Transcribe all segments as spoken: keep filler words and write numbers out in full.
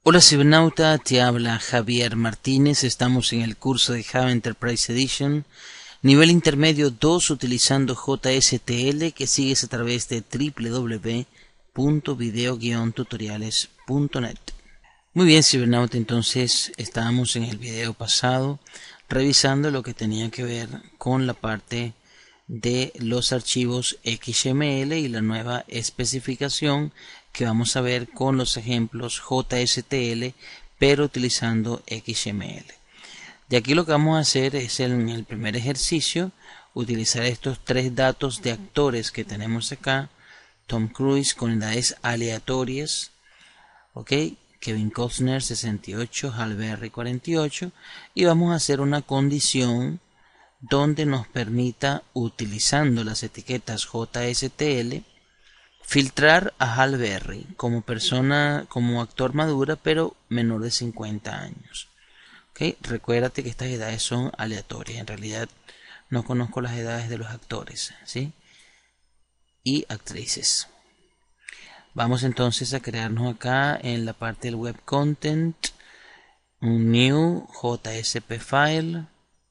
Hola cibernauta, te habla Javier Martínez. Estamos en el curso de Java Enterprise Edition, nivel intermedio dos, utilizando J S T L, que sigues a través de w w w punto video guion tutoriales punto net. Muy bien cibernauta, entonces estábamos en el video pasado revisando lo que tenía que ver con la parte de los archivos X M L y la nueva especificación que vamos a ver con los ejemplos J S T L, pero utilizando X M L. De aquí lo que vamos a hacer es en el primer ejercicio utilizar estos tres datos de actores que tenemos acá: Tom Cruise con edades aleatorias, ok, Kevin Costner sesenta y ocho, Halle Berry cuarenta y ocho, y vamos a hacer una condición donde nos permita, utilizando las etiquetas J S T L, filtrar a Halle Berry como persona, como actor madura, pero menor de cincuenta años. ¿Okay? Recuérdate que estas edades son aleatorias. En realidad no conozco las edades de los actores, ¿sí? Y actrices. Vamos entonces a crearnos acá en la parte del web content un new J S P file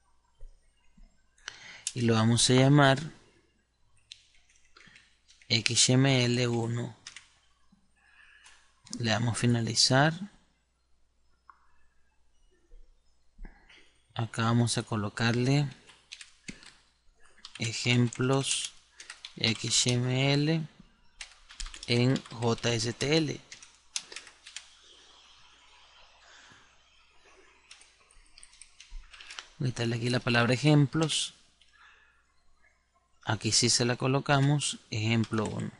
y lo vamos a llamar X M L uno. Le damos finalizar. Acá vamos a colocarle ejemplos X M L en J S T L. Voy a quitarle aquí la palabra ejemplos. Aquí sí se la colocamos, ejemplo uno.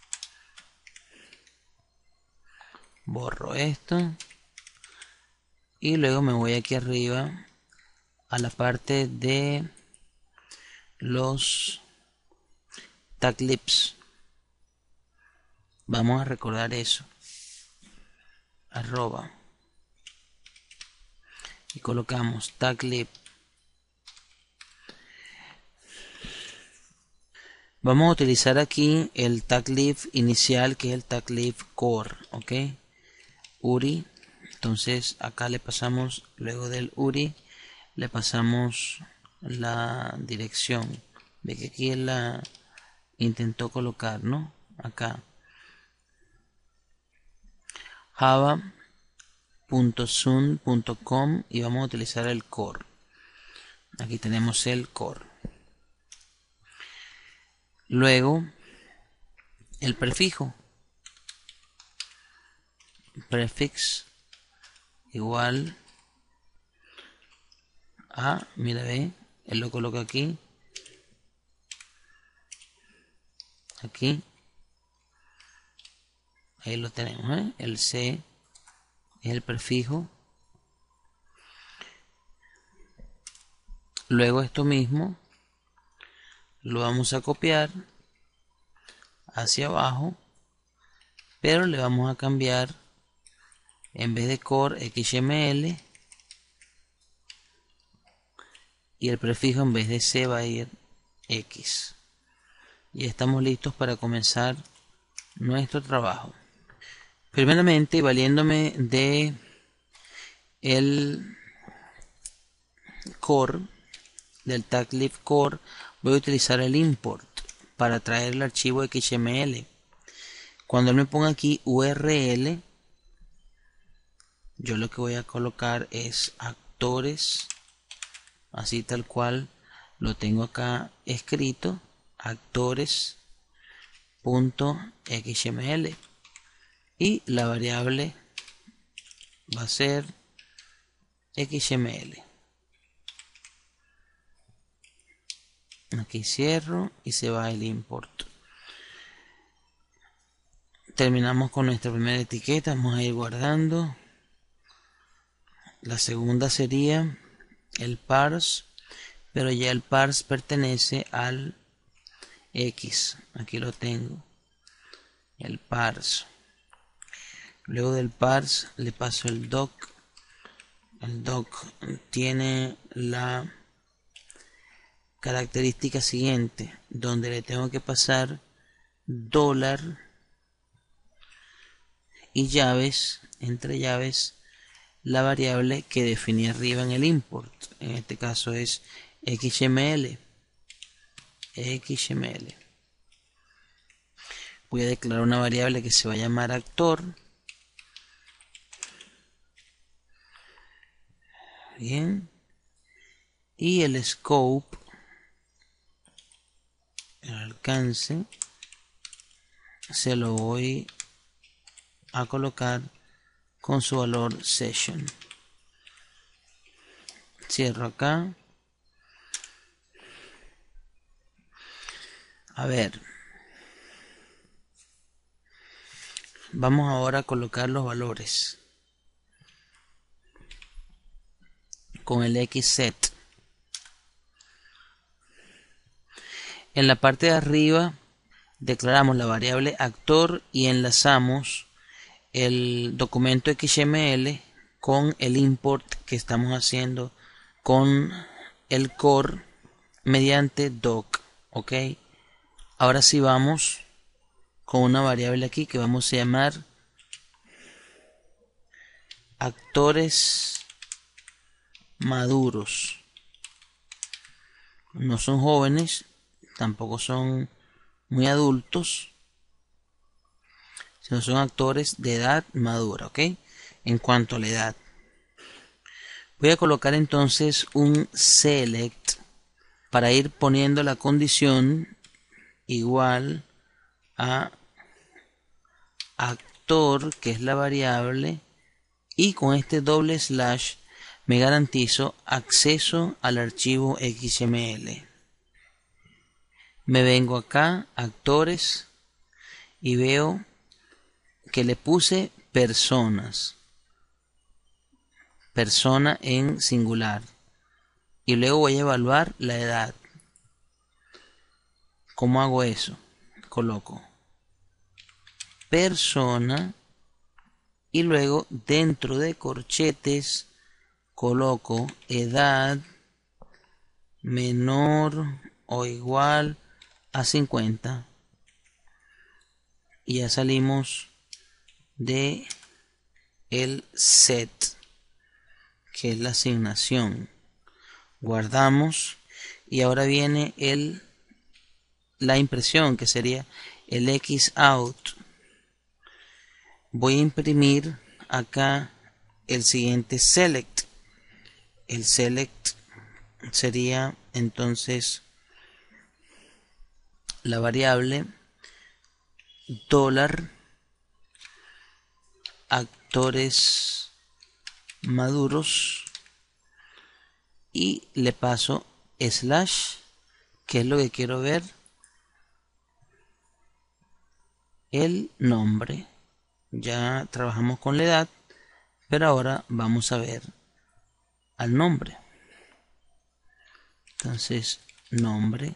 Borro esto. Y luego me voy aquí arriba a la parte de los taglibs. Vamos a recordar eso. Arroba. Y colocamos taglib. Vamos a utilizar aquí el taglib inicial, que es el taglib core, ok. U R I. Entonces acá le pasamos, luego del U R I, le pasamos la dirección. Ve que aquí él la intentó colocar, ¿no? Acá. java punto sun punto com y vamos a utilizar el core. Aquí tenemos el core. Luego el prefijo. Prefix igual a, mira, ve, él lo coloca aquí, aquí, ahí lo tenemos, ¿eh? El C es el prefijo. Luego esto mismo lo vamos a copiar hacia abajo, pero le vamos a cambiar, en vez de core, X M L, y el prefijo en vez de C va a ir X. Y estamos listos para comenzar nuestro trabajo. Primeramente, valiéndome de el core, del taglib core, voy a utilizar el import para traer el archivo X M L. Cuando él me ponga aquí U R L, yo lo que voy a colocar es actores, así tal cual lo tengo acá escrito, actores punto X M L, y la variable va a ser X M L. Aquí cierro y se va el import. Terminamos con nuestra primera etiqueta. Vamos a ir guardando. La segunda sería el parse, pero ya el parse pertenece al X. Aquí lo tengo, el parse. Luego del parse le paso el doc. El doc tiene la característica siguiente, donde le tengo que pasar dólar y llaves entre llaves la variable que definí arriba en el import. En este caso es X M L. X M L. Voy a declarar una variable que se va a llamar actor. Bien. Y el scope, el alcance, se lo voy a colocar con su valor session. Cierro acá. A ver, vamos ahora a colocar los valores con el xset. En la parte de arriba declaramos la variable actor y enlazamos el documento X M L con el import que estamos haciendo con el core mediante doc. Ok, ahora sí vamos con una variable aquí que vamos a llamar actores maduros. No son jóvenes, tampoco son muy adultos, sino son actores de edad madura. Ok, en cuanto a la edad, voy a colocar entonces un select para ir poniendo la condición igual a actor, que es la variable, y con este doble slash me garantizo acceso al archivo X M L. Me vengo acá, actores, y veo que le puse personas, persona en singular, y luego voy a evaluar la edad. ¿Cómo hago eso? Coloco persona y luego dentro de corchetes coloco edad menor o igual a cincuenta y ya salimos de el set, que es la asignación. Guardamos y ahora viene el la impresión, que sería el xout. Voy a imprimir acá el siguiente select. El select sería entonces la variable dólar actores maduros y le paso slash, que es lo que quiero ver, el nombre. Ya trabajamos con la edad, pero ahora vamos a ver al nombre. Entonces, nombre,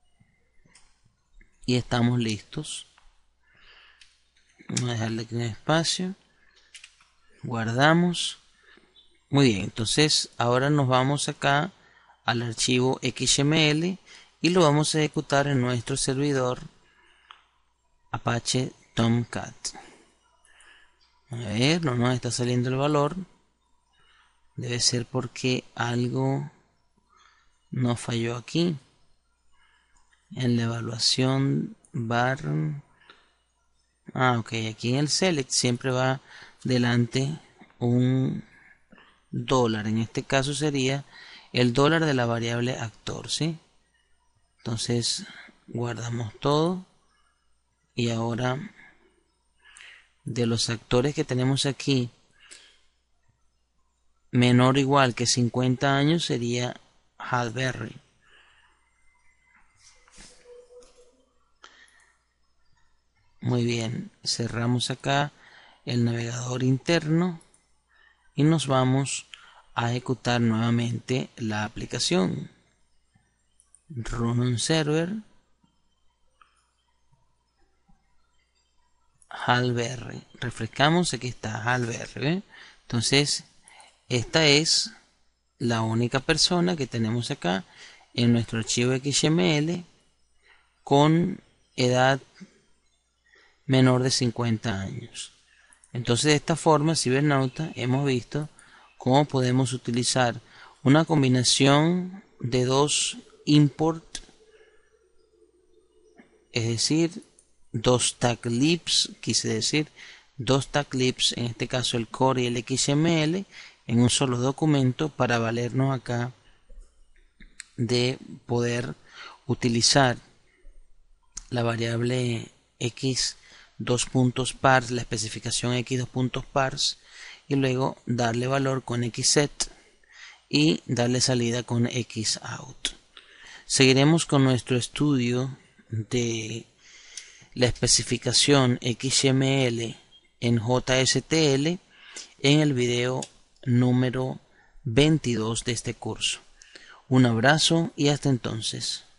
y estamos listos. Vamos a dejarle aquí un espacio, guardamos. Muy bien, entonces ahora nos vamos acá al archivo X M L y lo vamos a ejecutar en nuestro servidor Apache Tomcat. A ver, no nos está saliendo el valor. Debe ser porque algo nos falló aquí. En la evaluación var. Ah, ok, aquí en el select siempre va delante un dólar. En este caso sería el dólar de la variable actor, ¿sí? Entonces guardamos todo y ahora de los actores que tenemos aquí, menor o igual que cincuenta años sería Halle Berry. Muy bien, cerramos acá el navegador interno y nos vamos a ejecutar nuevamente la aplicación. Run on server, Halle Berry. Refrescamos, aquí está Halle Berry, ¿eh? Entonces esta es la única persona que tenemos acá en nuestro archivo X M L con edad menor de cincuenta años. Entonces, de esta forma, cibernauta, hemos visto cómo podemos utilizar una combinación de dos import, es decir, dos tag libs, quise decir, dos tag libs, en este caso el core y el X M L, en un solo documento para valernos acá de poder utilizar la variable x dos puntos parse, la especificación x dos puntos parse, y luego darle valor con xset y darle salida con xout. Seguiremos con nuestro estudio de la especificación X M L en J S T L en el video número veintidós de este curso. Un abrazo y hasta entonces.